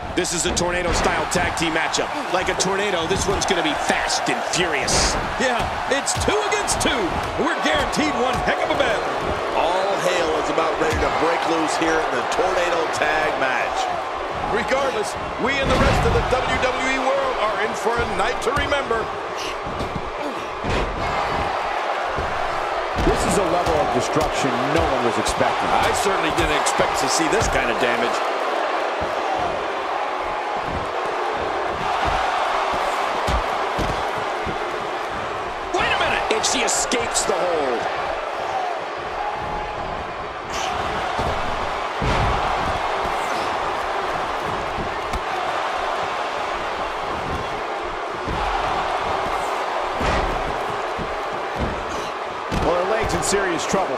This is a tornado-style tag team matchup. Like a tornado, this one's going to be fast and furious. Yeah, it's 2 against 2. We're guaranteed one heck of a battle. All hail is about ready to break loose here in the tornado tag match. Regardless, we and the rest of the WWE world are in for a night to remember. This is a level of destruction no one was expecting. I certainly didn't expect to see this kind of damage. She escapes the hold. Well, her leg's in serious trouble.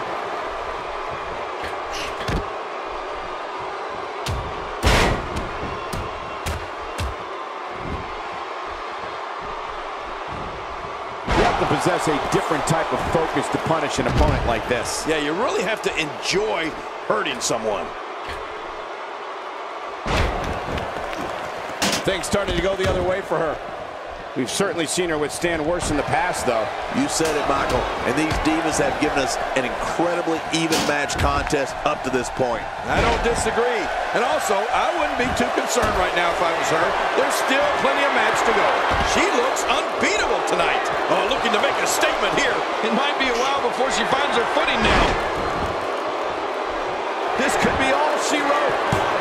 Possess a different type of focus to punish an opponent like this. Yeah, you really have to enjoy hurting someone. Things starting to go the other way for her. We've certainly seen her withstand worse in the past, though. You said it, Michael. And these divas have given us an incredibly even match contest up to this point. I don't disagree. And also, I wouldn't be too concerned right now if I was her. There's still plenty of match to go. She looks unbeatable tonight. Oh, looking to make a statement here. It might be a while before she finds her footing now. This could be all she wrote.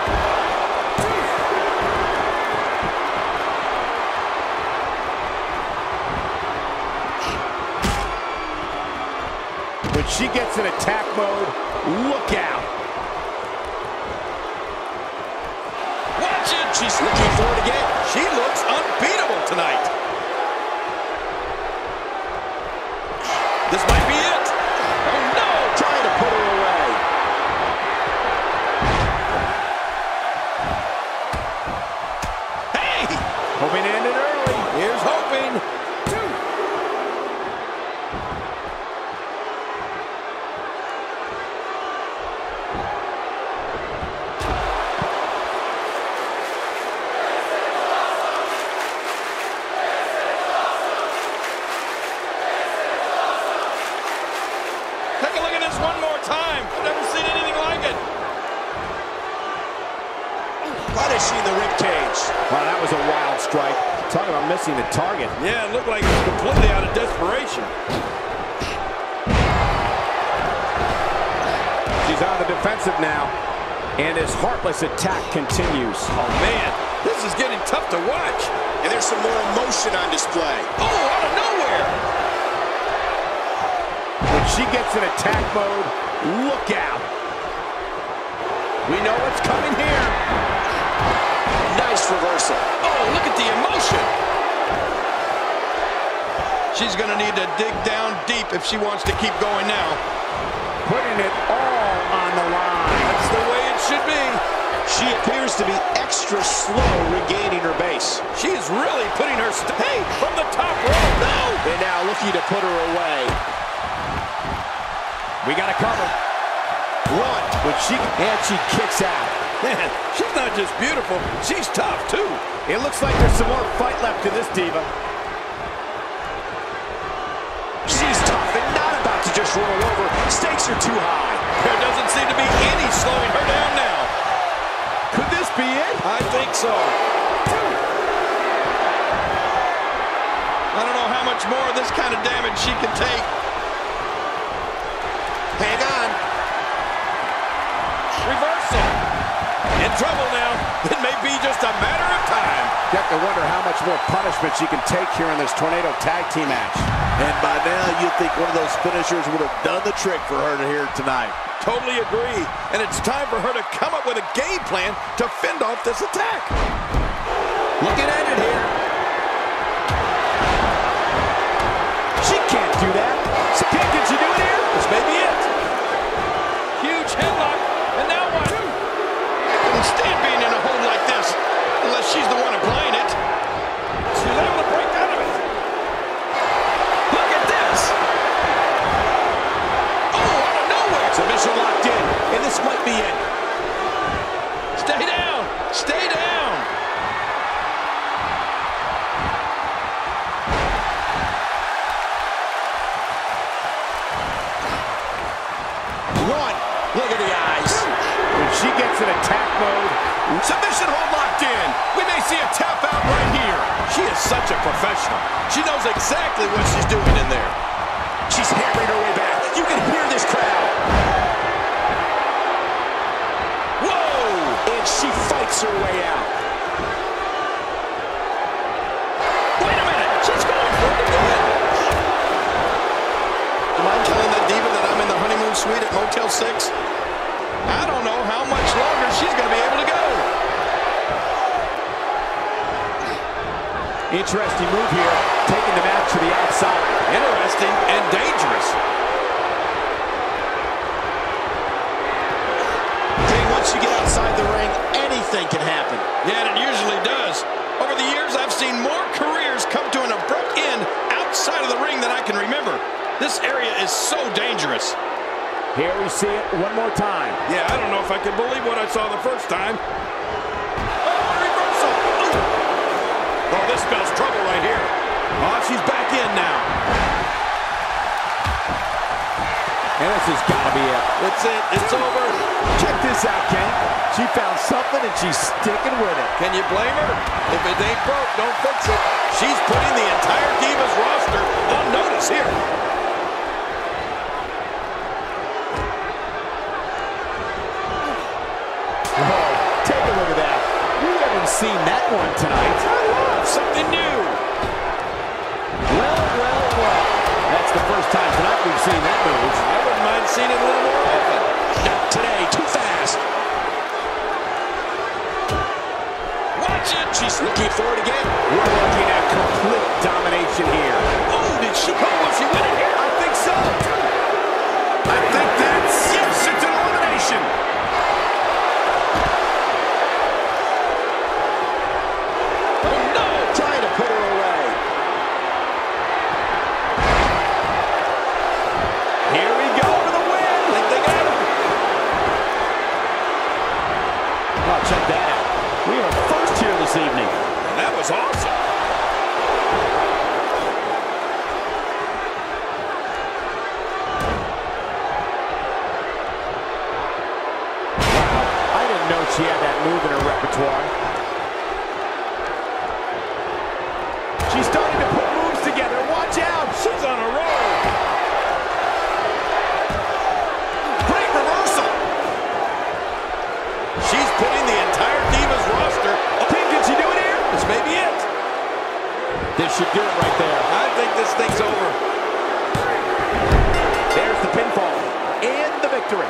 When she gets in attack mode, look out. Watch it. She's looking for it again. She looks unbeatable tonight. This might be it. Oh, no. Trying to put her away. Hey. Hoping to end it early. Here's hoping. Take a look at this one more time. I've never seen anything like it. Punishing the ribcage. Wow, that was a wild strike. Talk about missing the target. Yeah, it looked like it was completely out of desperation. She's on the defensive now, and his heartless attack continues. Oh, man, this is getting tough to watch. And there's some more emotion on display. Oh, out of nowhere. When she gets in attack mode, look out. We know what's coming here. Nice reversal. Oh, look at the emotion. She's going to need to dig down deep if she wants to keep going now. Putting it all on the line. That's the way it should be. She appears to be extra slow regaining her base. She is really putting her... Hey, from the top rope. No. And now looking to put her away. We got to cover. One. And she kicks out. Man, she's not just beautiful, she's tough too. It looks like there's some more fight left to this diva. She's tough and not about to just roll over. Stakes are too high. There doesn't seem to be any slowing her down now. Could this be it? I think so. I don't know how much more of this kind of damage she can take. Hang on. Reversal. In trouble now. It may be just a matter of time. You have to wonder how much more punishment she can take here in this tornado tag team match. And by now, you'd think one of those finishers would have done the trick for her to here tonight. Totally agree. And it's time for her to come up with a game plan to fend off this attack. Looking at it here. She can't do that. Can she do it here? This may be it. Huge headlock. And now what? I couldn't stand being in a hold like this. Unless she's the one applying it. She's able to break out of it. Look at this. Oh, out of nowhere. Submission locked in, and this might be it. Stay down. Stay down. Look at the eyes. When she gets in attack mode. Submission hold locked in. We may see a tap out right here. She is such a professional. She knows exactly what she's doing in there. She's hammering her way back. You can hear this crowd. Whoa! And she fights her way out. Wait a minute. She's going for it again. Am I telling that diva that I'm in the honeymoon suite at Motel 6? I don't know how much longer she's going to be able to go. Interesting move here, taking the match to the outside. Interesting and dangerous. Once you get outside the ring, anything can happen. Yeah, and it usually does. Over the years, I've seen more careers come to an abrupt end outside of the ring than I can remember. This area is so dangerous. Here we see it one more time. Yeah, I don't know if I can believe what I saw the first time. Oh, reversal! Ooh. Oh, this spells trouble right here. Oh, she's back in now. And this has got to be it. That's it. It's over. Check this out, Ken. She found something and she's sticking with it. Can you blame her? If it ain't broke, don't fix it. She's putting the entire Divas roster on notice here. Whoa, take a look at that. We haven't seen that one tonight. Something new. Well, well, well. That's the first time tonight we've seen that move. I wouldn't mind seeing it a little more often. Not today, too fast. Watch it. She's looking for it again. We're looking at complete domination here. Oh, did she go? Was she winning here? I think so. I think that's... Yes, it's an elimination. Oh, no. Trying to put her away. Here we go for the win. I think they got him. Oh, check that out. We are first here this evening. And that was awesome. Wow, I didn't know she had that move in her repertoire. She's starting to put moves together. Watch out. She's on a roll. Great reversal. She's putting the entire Divas roster. King, can she do it here? This may be it. This should do it right there. I think this thing's over. There's the pinfall and the victory.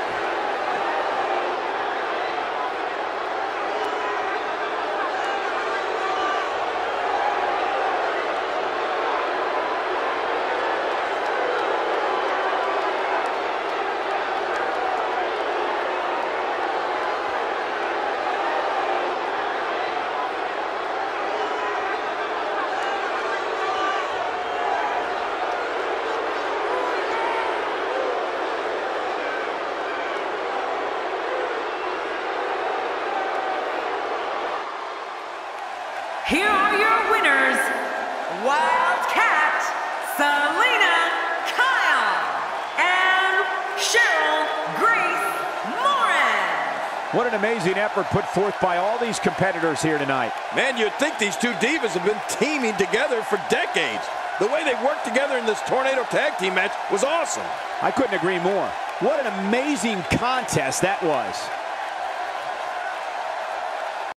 Here are your winners, Wildcat, Selena Kyle, and Cheryl Grace Morris. What an amazing effort put forth by all these competitors here tonight. Man, you'd think these two divas have been teaming together for decades. The way they worked together in this Tornado Tag Team match was awesome. I couldn't agree more. What an amazing contest that was.